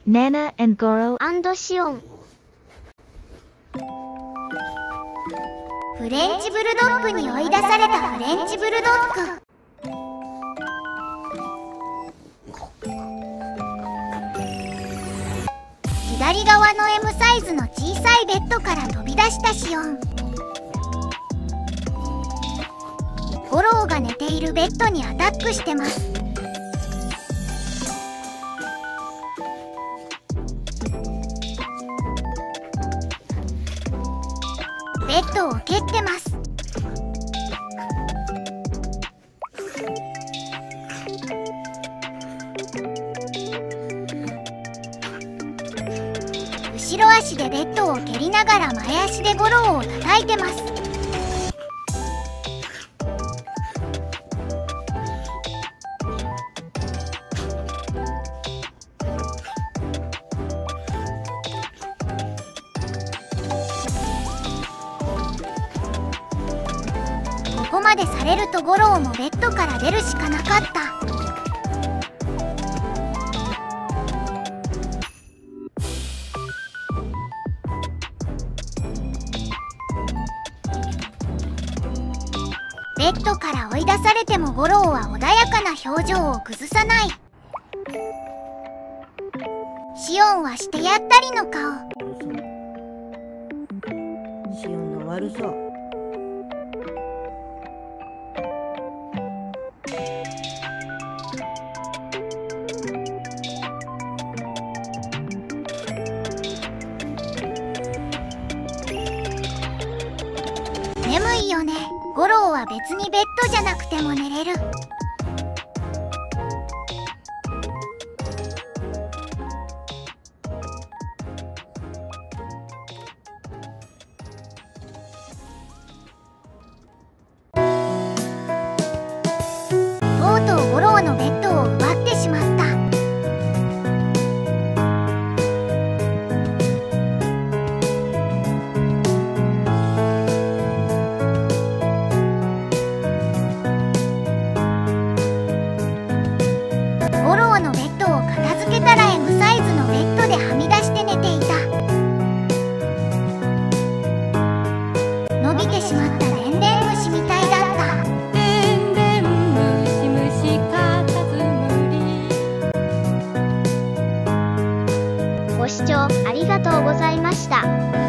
Nana and Goro & シオン。フレンチブルドッグに追い出されたフレンチブルドッグ。左側の M サイズの小さいベッドから飛び出したシオン。ゴローが寝ているベッドにアタックしてます。ベッドを蹴ってます。後ろ足でベッドを蹴りながら前足でゴローを叩いてます。ここまでされるとゴローもベッドから出るしかなかった。ベッドから追い出されてもゴローは穏やかな表情を崩さない。シオンはしてやったりの顔。 シオンの悪さ。 眠いよね。ゴローは別にベッドじゃなくても寝れる。とうとうゴローのベッドを奪ってしまった。ゴローのベッドを片付けたら M サイズのベッドではみ出して寝ていた。伸びてしまったでんでん虫みたいだった。 でんでんむしむしかたつむり。 ご視聴ありがとうございました。